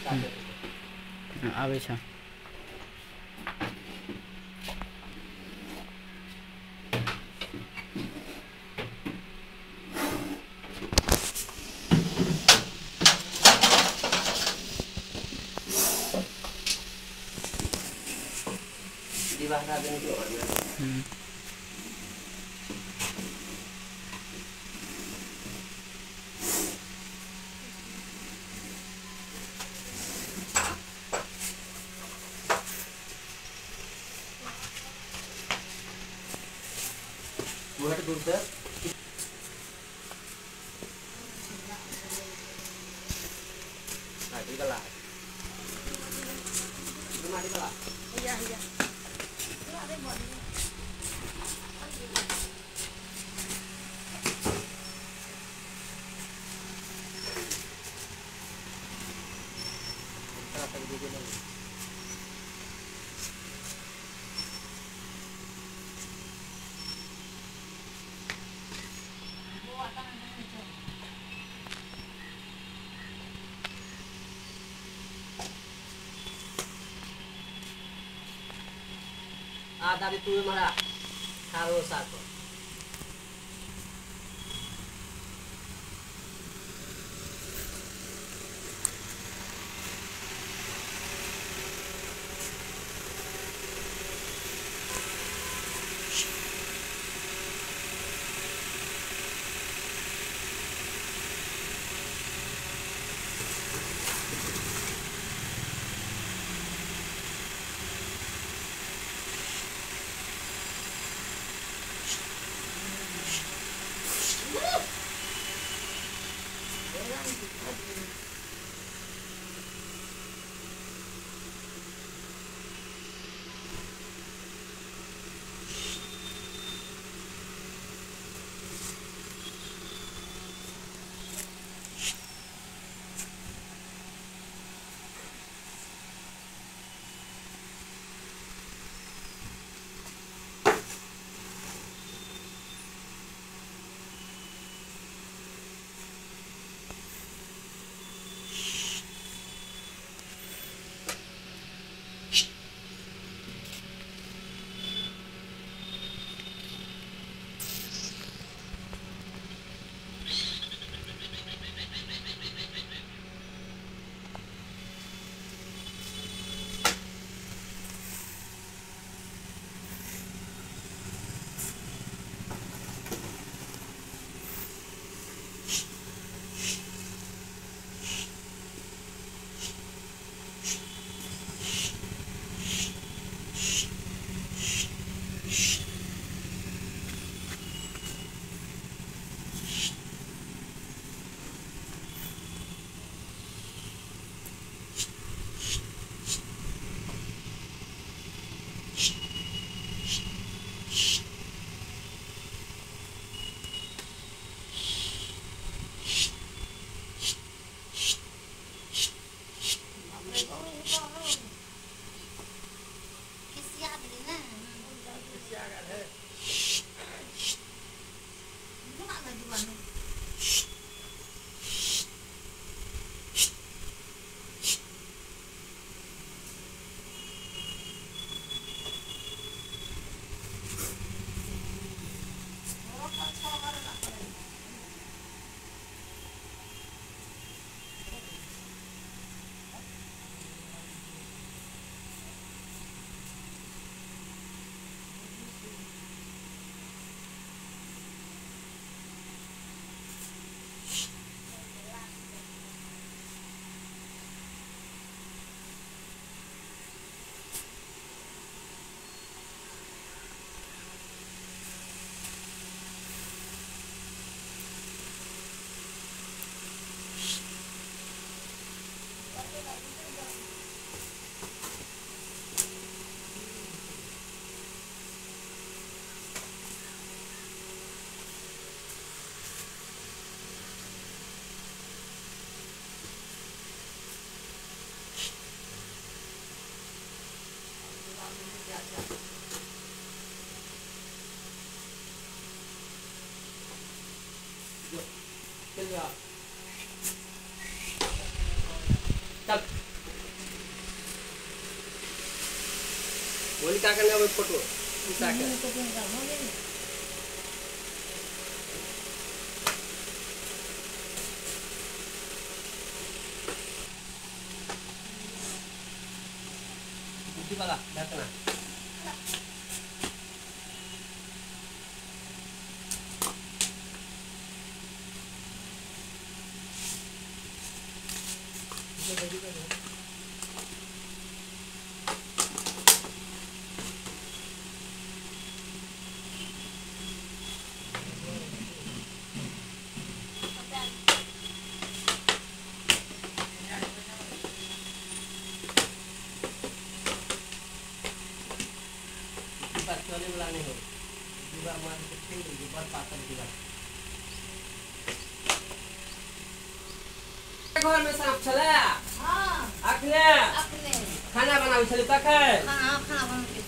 आवे छ दिवासा देने की और में बुहट दूर से माटी कला itu mati kala iya iya itu ada bonnya terasa gede lagi ada di tuh mana kalau satu चल बोली का करने वो फोटो उठा के वाला बैठना चले वाला नहीं हो दीवार मार के फेंक दो दीवार पाकर दीवार घर में सांप चला हां अखने अखने खाना बनावे छले तक है हां खाना बना के